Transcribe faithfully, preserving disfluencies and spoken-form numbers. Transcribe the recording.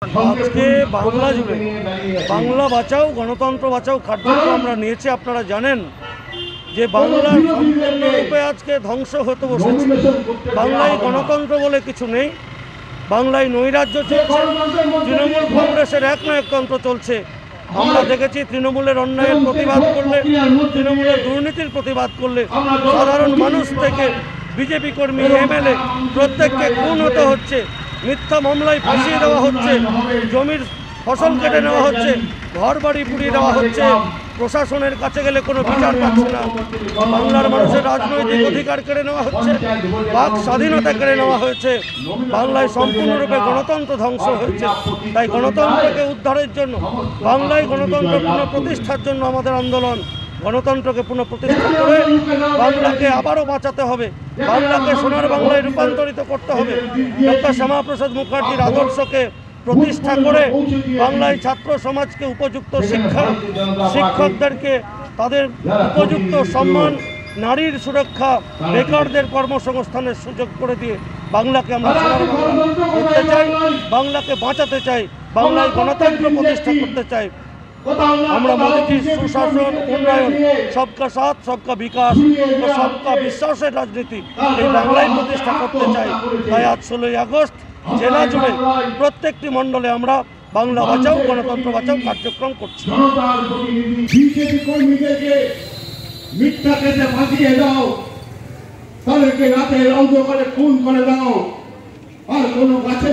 আজকে বাংলা জুড়ে বাংলা বাঁচাও গণতন্ত্র বাঁচাও কার্যক্রম আমরা নিয়েছি। আপনারা জানেন যে বাংলার সম্পূর্ণরূপে আজকে ধ্বংস হতে বসেছে। বাংলায় গণতন্ত্র বলে কিছু নেই, বাংলায় নৈরাজ্য চলছে, তৃণমূল কংগ্রেসের একনায়কতন্ত্র চলছে। আমরা দেখেছি তৃণমূলের অন্যায়ের প্রতিবাদ করলে, তৃণমূলের দুর্নীতির প্রতিবাদ করলে সাধারণ মানুষ থেকে বিজেপি কর্মী, এমএলএ প্রত্যেককে খুন হতে হচ্ছে, মিথ্যা মামলায় ফাঁসিয়ে দেওয়া হচ্ছে, জমির ফসল কেটে নেওয়া হচ্ছে, ঘর বাড়ি পুড়িয়ে দেওয়া হচ্ছে, প্রশাসনের কাছে গেলে কোনো বিচার পাচ্ছে না, বাংলার মানুষের রাজনৈতিক অধিকার কেড়ে নেওয়া হচ্ছে, বাক স্বাধীনতা কেড়ে নেওয়া হয়েছে, বাংলায় সম্পূর্ণরূপে গণতন্ত্র ধ্বংস হয়েছে। তাই গণতন্ত্রকে উদ্ধারের জন্য, বাংলায় গণতন্ত্র পুনঃপ্রতিষ্ঠার জন্য আমাদের আন্দোলন। গণতন্ত্রকে পুনঃপ্রতিষ্ঠা করে বাংলাকে আবারও বাঁচাতে হবে, বাংলাকে সোনার বাংলায় রূপান্তরিত করতে হবে। ডক্টর শ্যামাপ্রসাদ মুখার্জির আদর্শকে প্রতিষ্ঠা করে বাংলায় ছাত্র সমাজকে উপযুক্ত শিক্ষা, শিক্ষকদেরকে তাদের উপযুক্ত সম্মান, নারীর সুরক্ষা, বেকারদের কর্মসংস্থানের সুযোগ করে দিয়ে বাংলাকে আমরা সোনার বাংলা করতে চাই, বাংলাকে বাঁচাতে চাই, বাংলায় গণতন্ত্র প্রতিষ্ঠা করতে চাই। আমরা মোদীজির সুশাসন, উন্নয়ন, সবকা সাথ, সবকা বিকাশ ও সবকা বিশ্বাসের রাজনীতি এই বাংলায় প্রতিষ্ঠা করতে চাই। তাই আজ ষোলোই আগস্ট জেলা জুড়ে প্রত্যেকটি মণ্ডলে আমরা বাংলা বাঁচাও গণতন্ত্র বাঁচাও কার্যক্রম করছি। মিথ্যা কেটে ফাঁসিয়ে দাও, তাদেরকে রাতের অন্ধকারে খুন করে দাও, আর কোনো গাছে